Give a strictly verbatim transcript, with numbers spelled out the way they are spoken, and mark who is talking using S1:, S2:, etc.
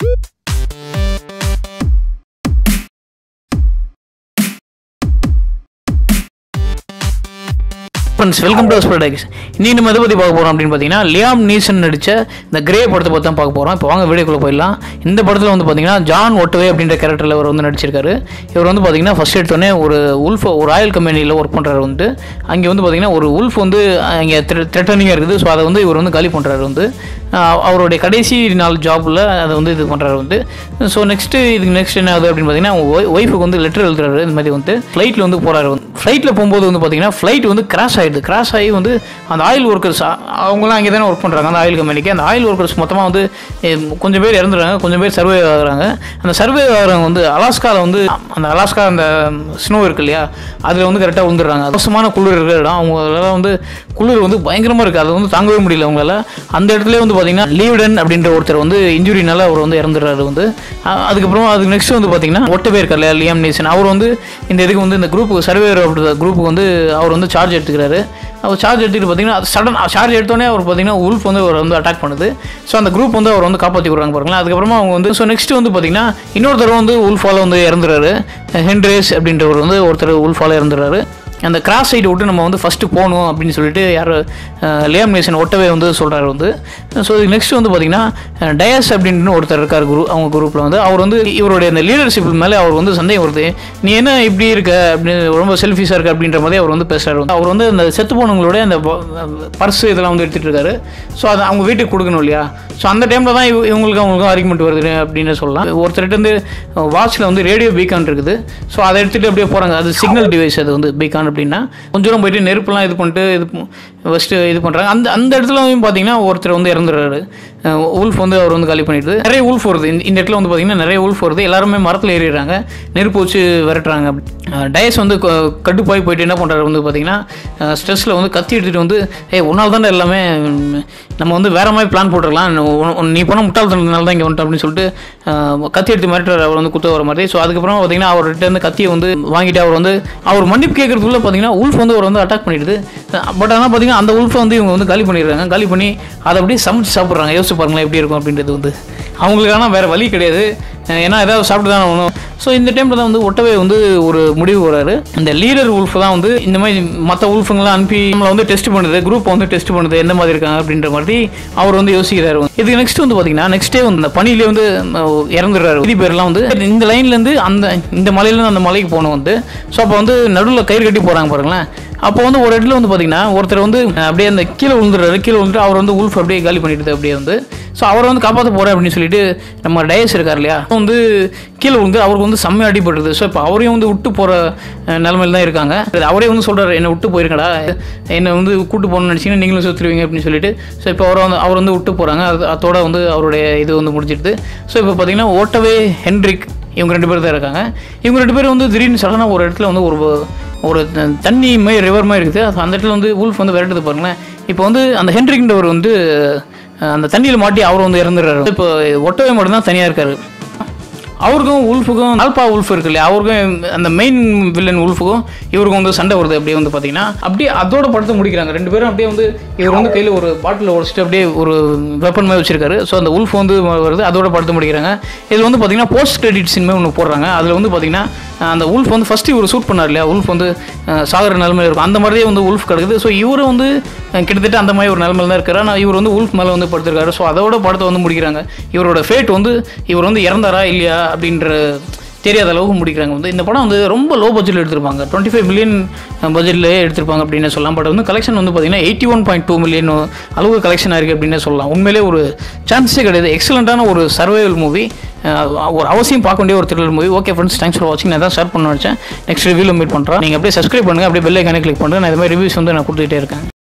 S1: Friends, welcome to aspra talkies. இன்னைக்கு நம்ம எதை பத்தி பார்க்க போறோம் அப்படினு பாத்தீங்கன்னா லியாம் நீசன் நடிச்ச இந்த கிரே படத்தை பத்தி தான் பார்க்க போறோம். இப்போ வாங்க வீடியோக்குள்ள போயிடலாம். இந்த படத்துல வந்து பாத்தீங்கன்னா ஜான் ஒட்டவே அப்படிங்கற கேரக்டர்ல அவர் வந்து நடிச்சிருக்காரு. இவர் வந்து பாத்தீங்கன்னா ஃபர்ஸ்ட் எடுத்தோனே ஒரு உல்ஃப் ஒரு ஆயில் கம்பெனில வர்க் பண்றாரு வந்து. அங்க வந்து பாத்தீங்கன்னா ஒரு உல்ஃப் வந்து அங்க த்ரெட்டனிங்கா இருக்குது. சோ அதை வந்து இவர் வந்து காலி பண்றாரு வந்து. அவருடைய கடைசி நாள் ஜாப்ல அதை வந்து இது பண்றாரு வந்து. சோ நெக்ஸ்ட் இதுக்கு நெக்ஸ்ட் என்ன ஆகுது அப்படினு பாத்தீங்கன்னா ஒய்ஃபுக்கு வந்து லெட்டர் எழுதுறாரு. இந்த மாதிரி வந்து ஃளைட்ல வந்து போறாரு வந்து. ஃளைட்ல போகும்போது வந்து பாத்தீங்கன்னா ஃளைட் வந்து கிராஷ் ஆயிடுது. கிராஷ் ஆகி வந்து அந்த ஆயில் ஒர்க்கர்ஸ் அவங்களாம் அங்கே தானே ஒர்க் பண்ணுறாங்க அந்த ஆயில் கம்பெனிக்கு. அந்த ஆயில் ஒர்க்கர்ஸ் மொத்தமாக வந்து கொஞ்சம் பேர் இறந்துடுறாங்க, கொஞ்சம் பேர் சர்வே ஆகுறாங்க. அந்த சர்வே ஆகிறவங்க வந்து அலாஸ்காவில் வந்து அந்த அலாஸ்கா அந்த ஸ்னோ இருக்கு இல்லையா, அதில் வந்து கரெக்டாக வந்துடுறாங்க. மோசமான குளிர் இருக்கிற இடம். அவங்களால வந்து குளிர் வந்து பயங்கரமாக இருக்குது, அதை வந்து தாங்கவே முடியல அவங்களால. அந்த இடத்துல வந்து பார்த்தீங்கன்னா லீவ்டன் அப்படின்ற ஒருத்தர் வந்து இன்ஜுரினால அவர் வந்து இறந்துடுறாரு வந்து. அதுக்கப்புறம் அதுக்கு நெக்ஸ்ட் வந்து பார்த்தீங்கன்னா ஒட்டவே இருக்கார் இல்லையா லியாம் நீசன், அவர் வந்து இந்த இதுக்கு வந்து இந்த குரூப்புக்கு சர்வேர் அப்படின்ற குரூப்புக்கு வந்து அவர் வந்து சார்ஜ் எடுத்துக்கிறாரு. அவர் சார்ஜ் எடுத்துகிட்டு பார்த்தீங்கன்னா சடன் சார்ஜ் எடுத்தோடனே அவர் பார்த்தீங்கன்னா உல்ஃப் வந்து அவர் வந்து அட்டாக் பண்ணுது. ஸோ அந்த குரூப் வந்து அவர் வந்து காப்பாற்றி விடுறாங்க பாருங்களேன். அதுக்கப்புறமா அவங்க வந்து ஸோ நெக்ஸ்ட் வந்து பார்த்தீங்கன்னா இன்னொருத்தர் வந்து உல்ஃபால் வந்து இறந்துறாரு. ஹென்ரேஸ் அப்படின்றவர் வந்து ஒருத்தர் உல்ஃபால் இறந்துறாரு. அந்த கிராஸ் சைடு விட்டு நம்ம வந்து ஃபஸ்ட்டு போகணும் அப்படின்னு சொல்லிட்டு யார் லியாம் நீசன் ஒட்டவே வந்து சொல்கிறாரு வந்து. ஸோ இதுக்கு நெக்ஸ்ட் வந்து பார்த்தீங்கன்னா டயஸ் அப்படின்னு ஒருத்தர் இருக்கார் குரூப் அவங்க குரூப்பில் வந்து. அவர் வந்து இவருடைய அந்த லீடர்ஷிப் மேலே அவர் வந்து சந்தேகம் வருது. நீ என்ன இப்படி இருக்க அப்படின்னு ரொம்ப செல்ஃபிஷாக இருக்க அப்படின்ற மாதிரி அவர் வந்து பேசுகிறார் வந்து. அவர் வந்து அந்த செத்து போனவங்களோட அந்த பர்ஸு இதெல்லாம் வந்து எடுத்துகிட்டு இருக்காரு. ஸோ அதை அவங்க வீட்டுக்கு கொடுக்கணும் இல்லையா. ஸோ அந்த டைமில் தான் இவங்களுக்கு அவங்களுக்கும் ஆர்குமெண்ட் வருது அப்படின்னு சொல்லலாம். ஒருத்தர்கிட்ட வந்து வாட்சில் வந்து ரேடியோ பீக்கான் இருக்குது. ஸோ அதை எடுத்துகிட்டு அப்படியே போகிறாங்க. அது சிக்னல் டிவைஸ், அது வந்து பீக்கான் அப்படின்னா கொஞ்சம் தூரம் போயிட்டு நெருப்புலாம் இது பண்ணிட்டு இது ஃபஸ்ட்டு இது பண்ணுறாங்க. அந்த அந்த இடத்துல வந்து பார்த்தீங்கன்னா ஒருத்தர் வந்து இறந்துடுறாரு. உல்ஃப் வந்து அவர் வந்து காலி பண்ணிடுது. நிறைய உல்ஃப் வருது இந்த இடத்துல வந்து பார்த்தீங்கன்னா நிறைய உல்ஃப் வருது. எல்லாருமே மரத்தில் ஏறிடுறாங்க, நெருப்பு வச்சு விரட்டுறாங்க. டயஸ் வந்து கட்டுப்பாய் போயிட்டு என்ன பண்ணுறாரு வந்து பார்த்தீங்கன்னா ஸ்ட்ரெஸ்ஸில் வந்து கத்தி எடுத்துகிட்டு வந்து ஏ உன்னால் தானே எல்லாமே, நம்ம வந்து வேற மாதிரி பிளான் போட்டுருக்கலாம், நீ போனால் முட்டாள்தனத்தினால தான் இங்கே வந்துட்டு அப்படின்னு சொல்லிட்டு கத்தி எடுத்து மிரட்டுறாரு அவர் வந்து குத்த வர மாதிரி. ஸோ அதுக்கப்புறம் பார்த்தீங்கன்னா அவர்கிட்ட வந்து கத்தியை வந்து வாங்கிட்டு அவர் வந்து அவர் மன்னிப்பு கேட்கறதுக்குள்ள பார்த்தீங்கன்னா உல்ஃப் வந்து அவர் வந்து அட்டாக் பண்ணிடுது. பட் ஆனால் பார்த்தீங்கன்னா அந்த உல்ஃபை வந்து இவங்க வந்து காலி பண்ணிடுறாங்க. காலி பண்ணி அதை அப்படியே சமைச்சு சாப்பிட்றாங்க. யோசிச்சு பாருங்களேன் எப்படி இருக்கும் அப்படின்றது வந்து. அவங்களுக்கான வேறு வழி கிடையாது, ஏன்னா ஏதாவது சாப்பிட்டு தானே ஆகணும். ஸோ இந்த டைமில் தான் வந்து ஒட்டவே வந்து ஒரு முடிவு வராரு. இந்த லீடர் உல்ஃப் தான் வந்து இந்த மாதிரி மற்ற உல்ஃபுங்களாம் அனுப்பி நம்மளை வந்து டெஸ்ட் பண்ணுது, குரூப்பை வந்து டெஸ்ட் பண்ணுது எந்த மாதிரி இருக்காங்க அப்படின்ற மாதிரி அவர் வந்து யோசிக்கிறாரு. இதுக்கு நெக்ஸ்ட் வந்து பார்த்தீங்கன்னா நெக்ஸ்ட் டே வந்து இந்த பனியிலே வந்து இறந்துடுறாரு. இது பேர்லாம் வந்து இந்த லைன்லேருந்து அந்த இந்த மலையிலேருந்து அந்த மலைக்கு போகணும் வந்து. ஸோ அப்போ வந்து நடுவில் கயிறு கட்டி போகிறாங்க பாருங்களேன். அப்போ வந்து ஒரு இடத்துல வந்து பார்த்தீங்கன்னா ஒருத்தர் வந்து அப்படியே அந்த கீழே விழுந்துடுறாரு. கீழே விழுந்துட்டு அவர் வந்து உல்ஃப் அப்படியே காலி பண்ணிடுது அப்படியே வந்து. ஸோ அவரை வந்து காப்பாற்ற போகிறேன் அப்படின்னு சொல்லிட்டு நம்ம டயஸ் இருக்கார் இல்லையா, வந்து கீழே விழுந்து அவருக்கு வந்து செம்மையாக அடிபடுறது. ஸோ இப்போ அவரையும் வந்து விட்டு போகிற நிலமையில் தான் இருக்காங்க. அவரே வந்து சொல்கிறார், என்னை விட்டு போயிருக்கடா, என்னை வந்து கூட்டு போகணும்னு நினச்சிங்கன்னா நீங்களும் சுற்றுருவீங்க அப்படின்னு சொல்லிட்டு. ஸோ இப்போ அவரை வந்து அவர் வந்து விட்டு போகிறாங்க. அது அதோட வந்து அவருடைய இது வந்து முடிஞ்சிடுது. ஸோ இப்போ பார்த்தீங்கன்னா ஓட்டவே ஹென்ரிக் இவங்க ரெண்டு பேர் தான் இருக்காங்க. இவங்க ரெண்டு பேரும் வந்து திடீர்னு சடனாக ஒரு இடத்துல வந்து ஒரு ஒரு தண்ணி மாதிரி ரிவர் மாதிரி இருக்குது. அந்த இடத்துல வந்து உல்ஃப் வந்து விரட்டுது பாருங்களேன். இப்போ வந்து அந்த ஹென்ரிக்ன்றவர் வந்து அந்த தண்ணியில் மாட்டி அவர் வந்து இறந்துடுறாரு. இப்போ ஒட்டவே மட்டும்தான் தனியாக இருக்காரு. அவருக்கும் உல்ஃபுக்கும் ஆல்பா உல்ஃப் இருக்கு இல்லையா, அவருக்கும் அந்த மெயின் வில்லன் உல்ஃபுக்கும் இவருக்கும் வந்து சண்டை வருது. அப்படியே வந்து பார்த்தீங்கன்னா அப்படியே அதோட படத்தை முடிக்கிறாங்க ரெண்டு பேரும். அப்படியே வந்து இவர் வந்து கையில் ஒரு பாட்டில் உடச்சிட்டு அப்படியே ஒரு வெப்பன் மாதிரி வச்சிருக்காரு. ஸோ அந்த உல்ஃப் வந்து வருது, அதோட படத்தை முடிக்கிறாங்க. இதில் வந்து பார்த்தீங்கன்னா போஸ்ட் கிரெடிட் சினிமா ஒன்று போடுறாங்க. அதில் வந்து பார்த்தீங்கன்னா அந்த உல்ஃப் வந்து ஃபஸ்ட்டு இவர் ஷூட் பண்ணார் இல்லையா, உல்ஃப் வந்து சாகர நிலமையில் இருக்கும். அந்த மாதிரியே வந்து உல்ஃப் கிடக்குது. ஸோ இவரும் வந்து கிட்டத்தட்ட அந்த மாதிரி ஒரு நிலமையில் தான் இருக்கிறார். ஆனால் இவர் வந்து உல்ஃப் மேலே வந்து படுத்திருக்காரு. ஸோ அதோட படத்தை வந்து முடிக்கிறாங்க. இவரோட ஃபேட் வந்து இவர் வந்து இறந்தாரா இல்லையா அப்படின்ற தெரியாத அளவுக்கு முடிக்கிறாங்க வந்து. இந்த படம் வந்து ரொம்ப லோ பட்ஜெட்டில் எடுத்திருப்பாங்க, டுவெண்ட்டி ஃபைவ் மில்லியன் பட்ஜெட்லேயே எடுத்திருப்பாங்க அப்படின்னு சொல்லலாம். பட் வந்து கலெக்ஷன் வந்து பார்த்தீங்கன்னா eighty one point two million அளவுக்கு கலெக்ஷன் ஆயிருக்கு அப்படின்னு சொல்லலாம். உண்மையிலே ஒரு சான்ஸே கிடையாது. எக்ஸலண்ட்டான ஒரு சர்வைவல் மூவி, ஒரு அவசியம் பார்க்க வேண்டிய ஒரு thriller movie. Okay friends, thanks for வாட்சிங். நான் தான் ஷேர் பண்ண நினச்சேன். நெக்ஸ்ட் ரிவ்யூவில் மீட் பண்ணுறேன். நீங்கள் அப்படியே சப்ஸ்கிரைப் பண்ணுங்கள், அப்படியே பெல் ஐக்கானே கிளிக் பண்ணுங்கள். நான் இது மாதிரி ரிவ்யூஸ் வந்து நான் கொடுத்துட்டே இருக்கேன்.